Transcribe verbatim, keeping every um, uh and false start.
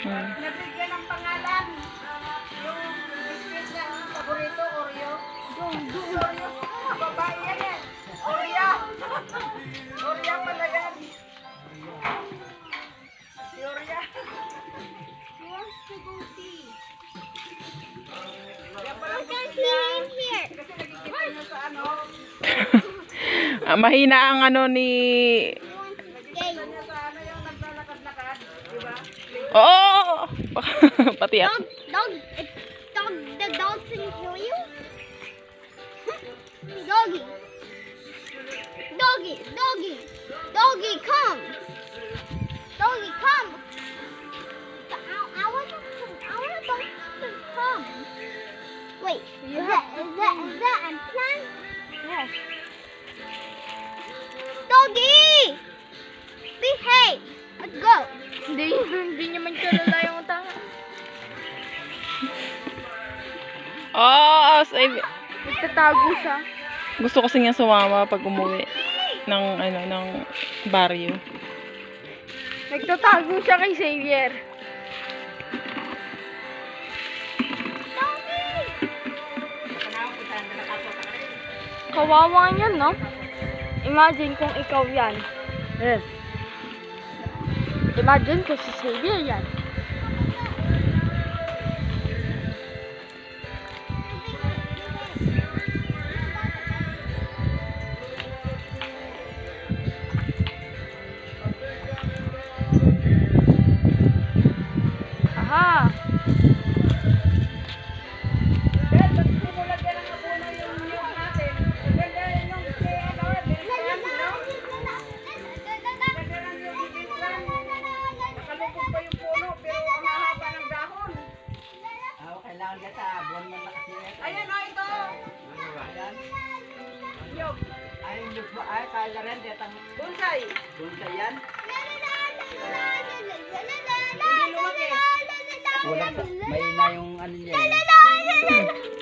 Hmm. Nabigyan ng pangalan. Yung biscuit niya, paborito, Oreo. Yung Oreo. Babae yan eh. Oreo. Oreo pala yan. Si Oreo. He wants to go see. Yan pala I ang can biscuit see niya. him here. Kasi nakikita niya sa ano. Ah, mahina ang ano ni... He wants to Nakikita skate. niya sa ano yung naglalakad-lakad. Diba? Oo! Pati Dog, ako. dog, it's dog. The dog can kill you. Doggy, doggy, doggy, doggy, come. Doggy, come. I, I want to, I want to dog to come. Wait, is that, is that, is that a plan? Yes. Doggy, behave. Let's go. Hindi, hindi niya man kilala yung tanga. Oo! Save. Nagtatago siya. Gusto kasi niya sumama pag umuwi ng ano ng baryo. Nagtatago siya kay Xavier. Kawawa niyan, no? Imagine kung ikaw yan. Eh. Imagine kung si Xavier yan. Aha! Dahil ba't hindi mo lagyan ng abono yung niyog natin? Ganda yung kay ano, Vincent, no? Ganda lang yung Vincent. Nakalupog pa yung puno, pero ang hahaba ng dahon. Ah, kailangan ka sa buwan mo na kasi. Ayan o, ito. Ayan. Niyog. Ay, yung ba? Ay, kala rin. Detang Bonsai. bunsa yan. Hindi lumaki. Wala, may na yung ano niya.